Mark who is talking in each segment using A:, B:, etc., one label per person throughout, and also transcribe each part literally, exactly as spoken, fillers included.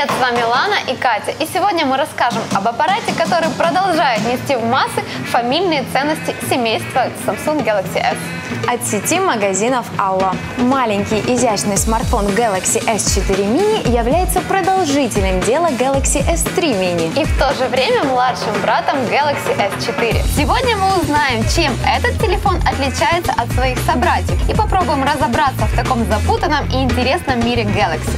A: Привет, с вами Лана и Катя, и сегодня мы расскажем об аппарате, который продолжает нести в массы фамильные ценности семейства Samsung Galaxy S.
B: От сети магазинов Allo. Маленький изящный смартфон Galaxy эс четыре mini является продолжителем дела Galaxy эс три mini.
A: И в то же время младшим братом Galaxy эс четыре. Сегодня мы узнаем, чем этот телефон отличается от своих собратьев, и попробуем разобраться в таком запутанном и интересном мире Galaxy.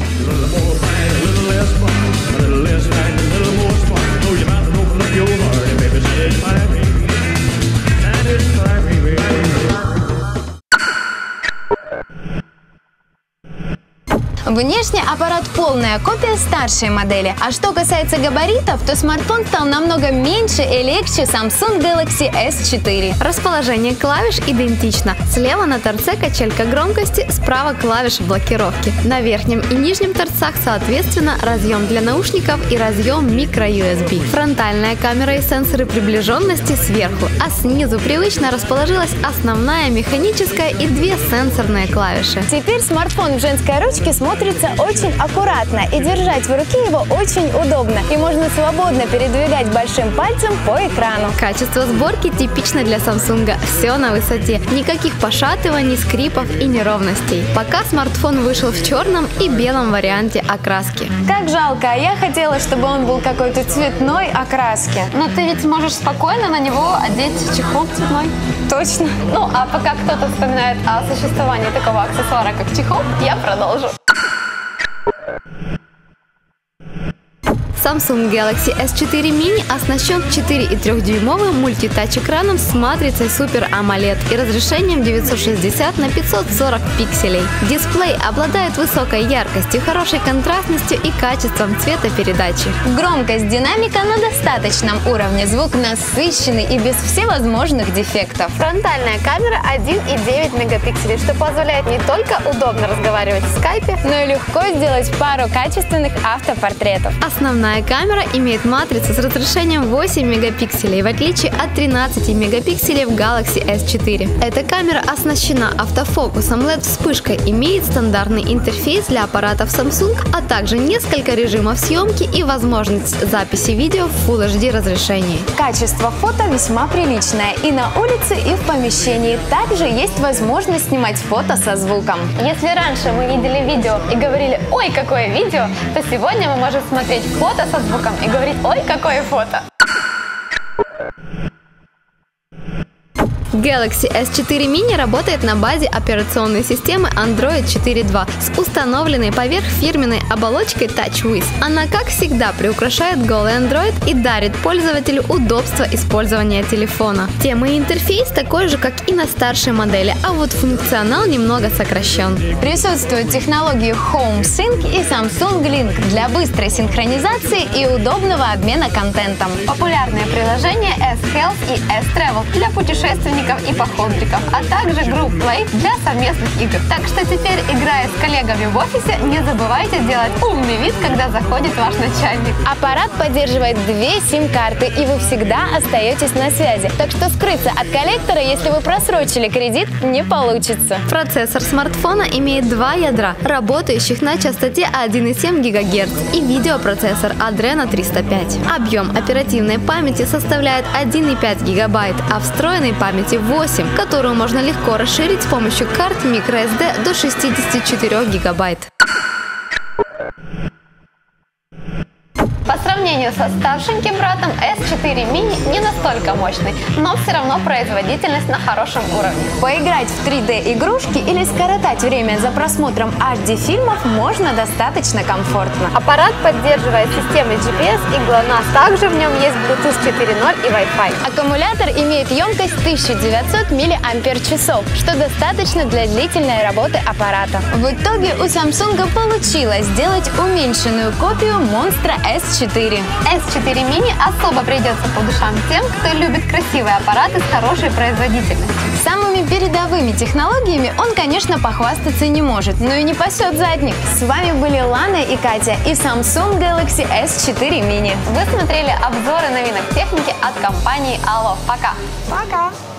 B: Внешне аппарат полная копия старшей модели, а что касается габаритов, то смартфон стал намного меньше и легче Samsung Galaxy эс четыре.
C: Расположение клавиш идентично. Слева на торце качелька громкости, справа клавиши блокировки. На верхнем и нижнем торцах соответственно разъем для наушников и разъем micro ю эс би. Фронтальная камера и сенсоры приближенности сверху, а снизу привычно расположилась основная механическая и две сенсорные клавиши.
B: Теперь смартфон в женской ручке смотрится очень аккуратно, и держать в руке его очень удобно, и можно свободно передвигать большим пальцем по экрану.
C: Качество сборки типично для Samsung. Все на высоте. Никаких пошатываний, скрипов и неровностей. Пока смартфон вышел в черном и белом варианте окраски.
B: Как жалко, а я хотела, чтобы он был какой-то цветной окраски.
A: Но ты ведь можешь спокойно на него одеть чехол цветной.
B: Точно.
A: Ну, а пока кто-то вспоминает о существовании такого аксессуара, как чехол, я продолжу.
C: Samsung Galaxy эс четыре mini оснащен четыре и три дюймовым мультитач-экраном с матрицей Super AMOLED и разрешением девятьсот шестьдесят на пятьсот сорок пикселей. Дисплей обладает высокой яркостью, хорошей контрастностью и качеством цветопередачи.
B: Громкость динамика на достаточном уровне, звук насыщенный и без всевозможных дефектов.
A: Фронтальная камера один и девять мегапикселей, что позволяет не только удобно разговаривать в скайпе,
B: но и легко сделать пару качественных автопортретов.
C: Основная камера имеет матрицу с разрешением восемь мегапикселей, в отличие от тринадцати мегапикселей в Galaxy эс четыре. Эта камера оснащена автофокусом, эл и ди-вспышкой, имеет стандартный интерфейс для аппаратов Samsung, а также несколько режимов съемки и возможность записи видео в Full эйч ди разрешении.
B: Качество фото весьма приличное и на улице, и в помещении. Также есть возможность снимать фото со звуком.
A: Если раньше мы видели видео и говорили «Ой, какое видео!», то сегодня мы можем смотреть фото со звуком и говорить «Ой, какое фото!».
C: Galaxy эс четыре mini работает на базе операционной системы Android четыре точка два с установленной поверх фирменной оболочкой TouchWiz. Она, как всегда, приукрашает голый Android и дарит пользователю удобство использования телефона. Тема и интерфейс такой же, как и на старшей модели, а вот функционал немного сокращен.
B: Присутствуют технологии HomeSync и Samsung Link для быстрой синхронизации и удобного обмена контентом.
A: Популярные приложения S-Health и S-Travel для путешественников и походников, а также Group Play для совместных игр. Так что теперь, играя с коллегами в офисе, не забывайте делать умный вид, когда заходит ваш начальник.
B: Аппарат поддерживает две сим-карты, и вы всегда остаетесь на связи. Так что скрыться от коллектора, если вы просрочили кредит, не получится.
C: Процессор смартфона имеет два ядра, работающих на частоте один и семь гигагерц, и видеопроцессор Adreno триста пять. Объем оперативной памяти составляет один и пять гигабайт, а встроенной памяти восемь, которую можно легко расширить с помощью карт microSD до шестидесяти четырёх гигабайт.
A: По сравнению со старшеньким братом, эс четыре mini не настолько мощный, но все равно производительность на хорошем уровне.
B: Поиграть в три дэ игрушки или скоротать время за просмотром эйч ди-фильмов можно достаточно комфортно.
A: Аппарат поддерживает системы джи пи эс и GLONASS, также в нем есть Bluetooth четыре ноль и Wi-Fi.
B: Аккумулятор имеет емкость тысяча девятьсот миллиампер-часов, что достаточно для длительной работы аппарата. В итоге у Samsung получилось сделать уменьшенную копию монстра эс четыре.
A: эс четыре mini особо придется по душам тем, кто любит красивые аппараты с хорошей производительностью.
B: Самыми передовыми технологиями он, конечно, похвастаться не может, но и не пасет задних. С вами были Лана и Катя и Samsung Galaxy эс четыре mini.
A: Вы смотрели обзоры новинок техники от компании Allo. Пока!
B: Пока!